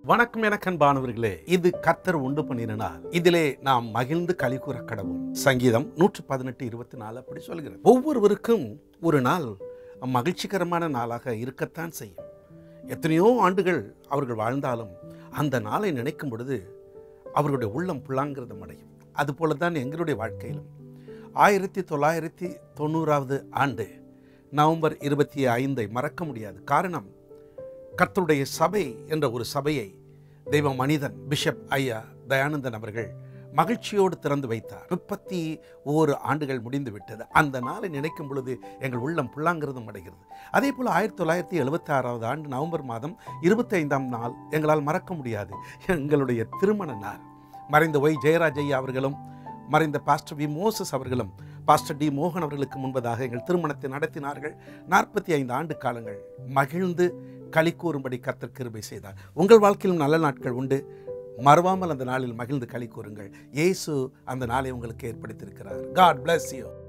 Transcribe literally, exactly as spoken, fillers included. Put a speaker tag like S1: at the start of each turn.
S1: வணக்கம் எனக்கு அன்பானவர்களே, இது கர்த்தர் உண்டு பண்ணின நாள், இதிலே நாம் மகிழ்ந்து களி கூற கடவும். சங்கீதம் நூற்று பதினெட்டு இருபத்தி நாலு அப்படி சொல்கிறது. ஒவ்வொருவருக்கும் ஒரு நாள் மகிழ்ச்சிகரமான நாளாக இருக்கத்தான் செய்யும். எத்தனையோ ஆண்டுகள் அவர்கள் வாழ்ந்தாலும் அந்த நாளை நினைக்கும் பொழுது அவர்களுடைய உள்ளம் புல்லாங்கிருதம் அடையும். அதுபோல தான் எங்களுடைய வாழ்க்கையிலும் ஆயிரத்தி தொள்ளாயிரத்தி தொண்ணூறாவது ஆண்டு நவம்பர் இருபத்தி ஐந்தை மறக்க முடியாது. காரணம், கர்த்தருடைய சபை என்ற ஒரு சபையை தெய்வ மனிதன் பிஷப் ஐயா தயானந்தன் அவர்கள் மகிழ்ச்சியோடு திறந்து வைத்தார். முப்பத்தி ஓரு ஆண்டுகள் முடிந்து விட்டது. அந்த நாளை நினைக்கும் பொழுது எங்கள் உள்ளம் புல்லாங்கிருதம் அடைகிறது. அதே போல் ஆயிரத்தி தொள்ளாயிரத்தி எழுபத்தி ஆறாவது ஆண்டு நவம்பர் மாதம் இருபத்தி ஐந்தாம் நாள் எங்களால் மறக்க முடியாது. எங்களுடைய திருமண நாள். மறைந்த ஒய் ஜெயராஜ் ஐயா அவர்களும் மறைந்த பாஸ்டர் வி மோசஸ் அவர்களும் பாஸ்டர் டி மோகன் அவர்களுக்கு முன்பதாக எங்கள் திருமணத்தை நடத்தினார்கள். நாற்பத்தி ஐந்து ஆண்டு காலங்கள் மகிழ்ந்து களி கூறும்படி கர்த்தர் கிருபை செய்தார். உங்கள் வாழ்க்கையிலும் நல்ல நாட்கள் உண்டு. மறவாமல் அந்த நாளில் மகிழ்ந்து களி கூறுங்கள். இயேசு அந்த நாளை உங்களுக்கு ஏற்படுத்தியிருக்கிறார். God bless you.